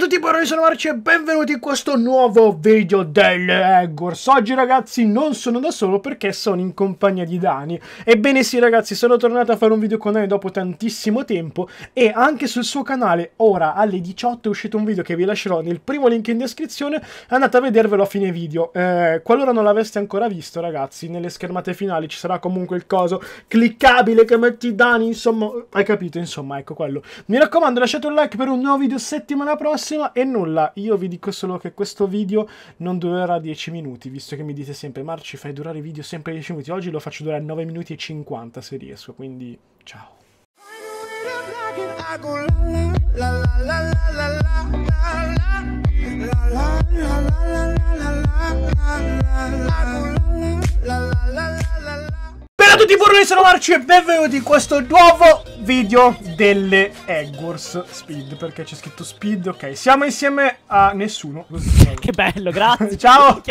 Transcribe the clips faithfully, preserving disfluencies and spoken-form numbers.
tutti, buongiorno, sono Marci e benvenuti in questo nuovo video delle Hogwarts. Oggi ragazzi non sono da solo perché sono in compagnia di Dani. Ebbene sì ragazzi, sono tornato a fare un video con Dani dopo tantissimo tempo e anche sul suo canale ora alle diciotto è uscito un video che vi lascerò nel primo link in descrizione. Andate a vedervelo a fine video. Eh, qualora non l'aveste ancora visto ragazzi, nelle schermate finali ci sarà comunque il coso cliccabile che metti Dani, insomma, hai capito, insomma, ecco quello. Mi raccomando, lasciate un like per un nuovo video settimana prossima e nulla, io vi dico solo che questo video non durerà dieci minuti, visto che mi dite sempre Marci fai durare i video sempre dieci minuti, oggi lo faccio durare nove minuti e cinquanta se riesco, quindi ciao. Bella a tutti, buongiorno, sono Marci e benvenuti in questo nuovo video delle Hogwarts Speed, perché c'è scritto Speed, ok, siamo insieme a nessuno. Che bello, grazie. Ciao.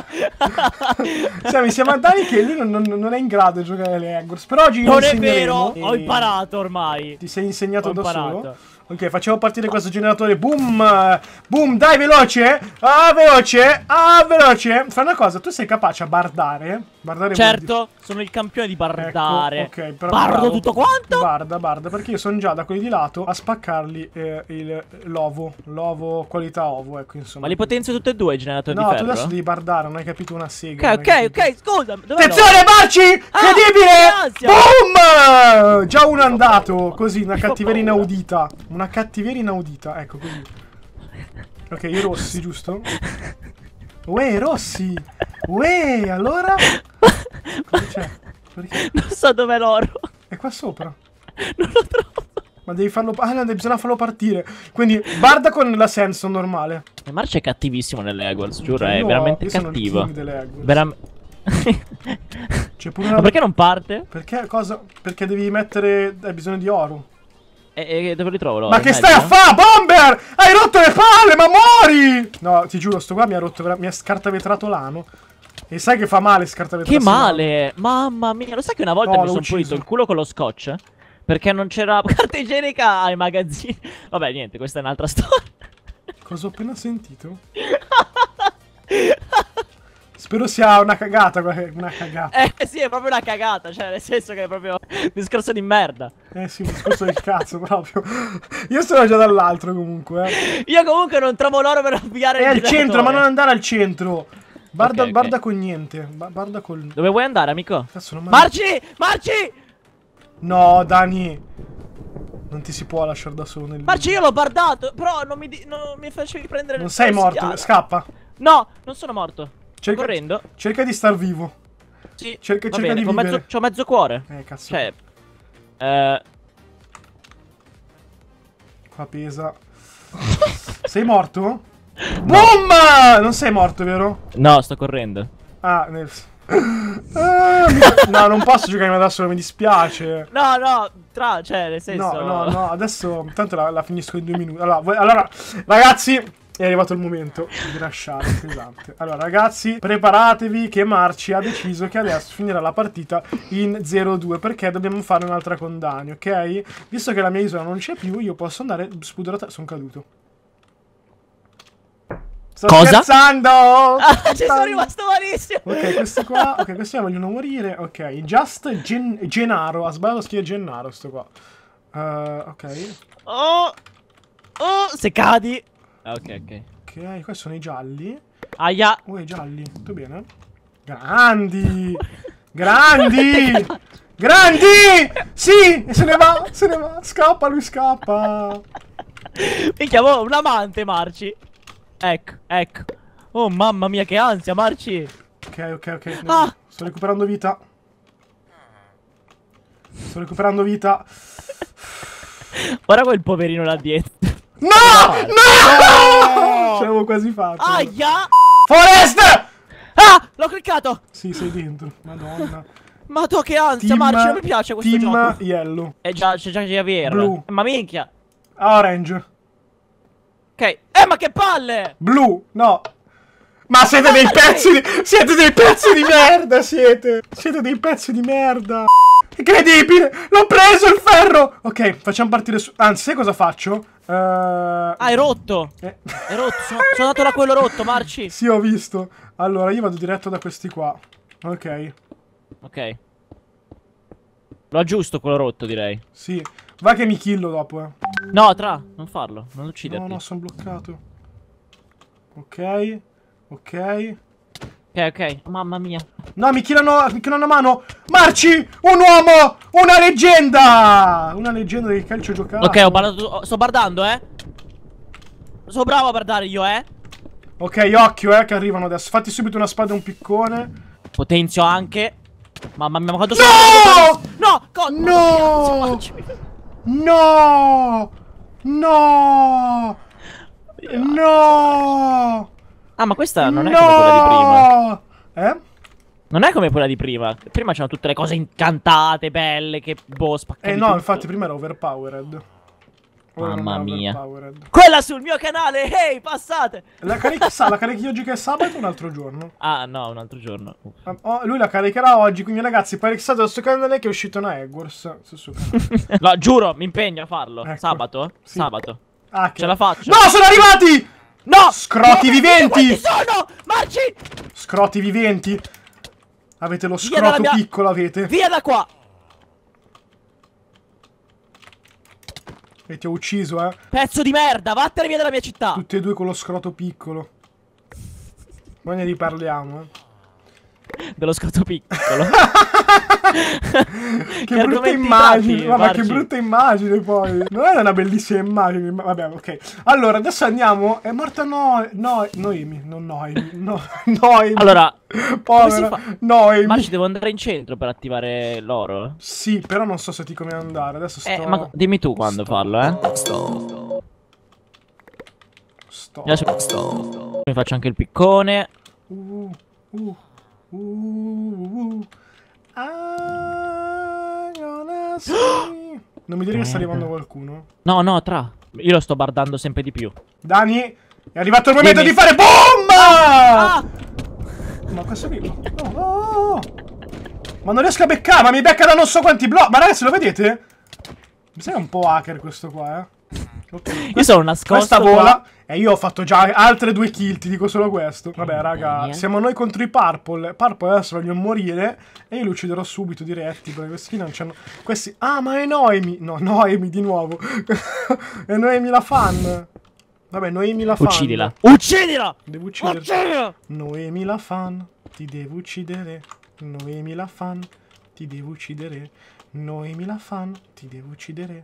Siamo insieme a Dani che lui non, non, non è in grado di giocare alle Hogwarts, però oggi non è vero, e... ho imparato ormai. Ti sei insegnato ho da imparato. solo? Ok, facciamo partire questo generatore. Boom! Boom, dai, veloce! Ah, veloce! Ah, veloce! Fai una cosa, tu sei capace a bardare? Bardare certo, sono il campione di bardare. Ecco, ok, però bardo bravo. tutto quanto? Barda, barda, perché io sono già da quelli di lato a spaccarli eh, il l'ovo. L'ovo, qualità ovo, ecco, insomma. Ma li potenzio tutte e due i generatori no, di ferro? No, tu adesso devi bardare, non hai capito una sega. Ok, ok, ok, scusa. Attenzione, Marci! Incredibile! Ah, boom! Già uno è andato, così, una cattiveria inaudita. Una cattiveria inaudita, ecco così. Ok, i rossi, giusto? Uè, rossi! Uè, allora? Cosa c'è? Perché? Non so dov'è l'oro. È qua sopra. Non lo trovo. Ma devi farlo... Ah, no, bisogna farlo partire. Quindi, barda con la Senso normale. E Marci è cattivissimo nelle Hogwarts, giuro, Okay, è io, veramente io cattivo. Sono il king delle Hogwarts. Veramente. C'è pure una... Ma perché non parte? Perché cosa? Perché devi mettere... Hai bisogno di oro. E, e dove li trovo l'oro? Ma che stai a fare, Bomber? Hai rotto le palle, ma muori! No, ti giuro, sto qua mi ha rotto, mi ha scartavetrato l'ano. E sai che fa male scartavetrato? Che male! Mamma mia, lo sai che una volta no, mi sono pulito il culo con lo scotch? Perché non c'era carta igienica ai magazzini. Vabbè, niente, questa è un'altra storia. Cosa ho appena sentito? Spero sia una cagata, una cagata. Eh sì, è proprio una cagata, cioè nel senso che è proprio un discorso di merda. Eh sì, un discorso del cazzo proprio. Io sono già dall'altro comunque, eh. Io comunque non trovo l'oro per avviare il È al generatore. centro, ma non andare al centro. Barda, okay, barda okay. con niente. Ba barda col... Dove vuoi andare, amico? Cazzo, non Marci! Marci! No, Dani. Non ti si può lasciare da solo nel... Marci, io l'ho bardato, però non mi, non mi facevi prendere... Non sei morto, scappa. No, non sono morto. Cerca, correndo. Cerca di star vivo. Sì, cerca, va cerca bene, di c'ho vivere. mezzo, c'ho mezzo cuore. Eh, cazzo. Cioè... Eh... Qua pesa. Sei morto? No. Boom! Non sei morto, vero? No, sto correndo. Ah, nel... ah mi... No, non posso giocare da solo, mi dispiace. No, no, tra, cioè, nel senso... No, no, no, adesso tanto la, la finisco in due minuti. Allora, voi, allora, ragazzi, è arrivato il momento di lasciare pesante. Allora, ragazzi, preparatevi che Marci ha deciso che adesso finirà la partita in zero due, perché dobbiamo fare un'altra con Dani, ok? Visto che la mia isola non c'è più, io posso andare spudorata. Sono caduto. Sto Cosa? scherzando! Ah, ci sono rimasto malissimo! Ok, questi qua, ok, questi qua vogliono morire. Ok, Just Gen Gennaro. Ha sbagliato a scrivere Gennaro sto qua. Uh, ok. Oh! Oh! Se cadi! Ok, ok. Ok, questi sono i gialli. Aia! Oh, i gialli. Tutto bene? Grandi! Grandi! Grandi! Sì! E se ne va! Se ne va! Scappa, lui scappa! Minchia, oh, un amante, Marci! Ecco, ecco. Oh, mamma mia, che ansia, Marci! Ok, ok, ok. No, ah. Sto recuperando vita. Sto recuperando vita. Guarda quel poverino là dietro. No! No! Ce l'avevo quasi fatto. Aia! Forest! Ah! L'ho cliccato! Sì, sei dentro. Madonna. Ma tu che ansia, Team, Marci, non mi piace questo team gioco. Yellow. Eh già, c'è già Javier. Blu. Ma minchia. Orange. Ok. Eh, ma che palle! Blu. No. Ma siete dei pezzi di... Siete dei pezzi di merda, siete. Siete dei pezzi di merda. Incredibile. L'ho preso il ferro. Ok, facciamo partire su... Anzi, sai cosa faccio? Uh, Ah, è rotto! eh. È rotto, sono, sono andato da quello rotto, Marci! Sì, ho visto. Allora, io vado diretto da questi qua. Ok. Ok. Lo aggiusto quello rotto, direi. Sì. Va che mi killo dopo, eh. No, tra, non farlo, non ucciderti. No, no, sono bloccato. Ok. Ok. Ok, ok, mamma mia. No, mi killano, mi killano a mano. Marci, un uomo, una leggenda. Una leggenda del calcio giocato. Ok, ho bardato, ho- sto bardando, eh. Sono bravo a bardare io, eh. Ok, occhio, eh, che arrivano adesso. Fatti subito una spada e un piccone. Potenzio anche. Mamma mia, ma quanto No! sono... No! co- No! Marci. No! No! No! Ah, ma questa non è come quella di prima. No! Eh? Non è come quella di prima. Prima c'erano tutte le cose incantate, belle, che boh, spaccavi Eh no, tutto. infatti prima era overpowered. Ora non Mamma è mia. overpowered. Quella sul mio canale, ehi, passate! La carichi, sa, la carichi oggi che è sabato o un altro giorno? Ah, no, un altro giorno. Uff. Ah, oh, lui la caricherà oggi, quindi ragazzi, parexate dal suo canale che è uscito una Hogwarts. Sul suo canale. No, giuro, mi impegno a farlo. Ecco. Sabato? Sì. Sabato. Ah, che... Ce la faccio. No, sono arrivati! No! Scroti No, viventi! Quanti sono? Marci! Scroti viventi? Avete lo Via dalla scroto mia- piccolo, avete? Via da qua! E ti ho ucciso, eh. Pezzo di merda, vattene via dalla mia città! Tutti e due con lo scroto piccolo. Poi ne riparliamo, eh. Dello scroto piccolo. Che brutta argomenti immagine, tratti, ma che Marci. brutta immagine poi. Non era una bellissima immagine, ma vabbè, ok. Allora, adesso andiamo. È morta no, no, Noemi, non Noemi, no, Noemi. Allora, come si povera fa? Noemi. Marci, devo andare in centro per attivare l'oro. Sì, però non so se ti come andare. Adesso sto Eh, ma dimmi tu quando sto- farlo, eh. Sto. Adesso mi faccio anche il piccone. Uh, uh, uh, uh, uh. I'm gonna see. Non mi dire che sta arrivando qualcuno. No, no, tra. Io lo sto bardando sempre di più. Dani, è arrivato il momento Dimmi. di fare bomba! Ah! Ma questo qui. Oh, oh, oh. Ma non riesco a beccare, ma mi becca da non so quanti blocchi. Ma ragazzi, lo vedete? Mi sa che è un po' hacker questo qua, eh. Okay. Io sono nascosto Questa qua. vola. E io ho fatto già altre due kill, ti dico solo questo. Vabbè, raga, mia. siamo noi contro i Purple. Purple adesso vogliono morire. E io li ucciderò subito diretti. Perché questi non c'hanno. Questi. Ah, ma è Noemi. No, Noemi di nuovo. È Noemi la fan. Vabbè, Noemi la fan. Uccidila. Uccidila! Devo uccidere. Uccidila! Noemi la fan. Ti devo uccidere. Noemi la fan. Ti devo uccidere. Noemi la fan. Ti devo uccidere.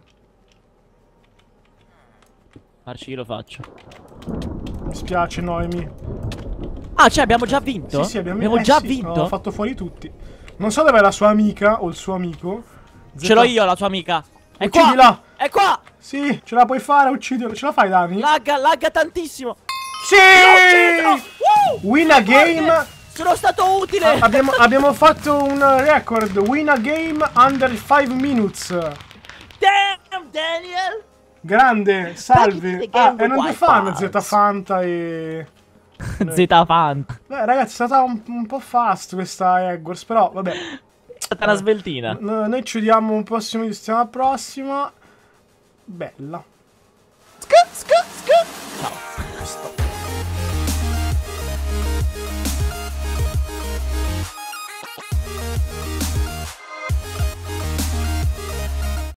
Marci, io lo faccio. Mi spiace, Noemi. Ah, cioè abbiamo già vinto? Sì, sì, abbiamo, eh, già sì, vinto? Ho fatto fuori tutti. Non so dov'è la sua amica o il suo amico. Z- Ce l'ho io, la tua amica. È Uccidila. qua! È qua! Sì, ce la puoi fare, ucciderlo. Ce la fai, Dani? Lagga, lagga tantissimo! Sì! Uh! Win a game. Sono stato utile! A- abbiamo, abbiamo fatto un record. Win a game under five minutes. Damn, Daniel! Grande, salve. the Ah, game erano due with fan, white Z Fanta e... Z Fan. Beh, ragazzi, è stata un, un po' fast questa Hogwarts, però vabbè. È stata una sveltina. N- noi ci vediamo un prossimo video, settimana prossima. Bella. Scut, scut, scut. Ciao.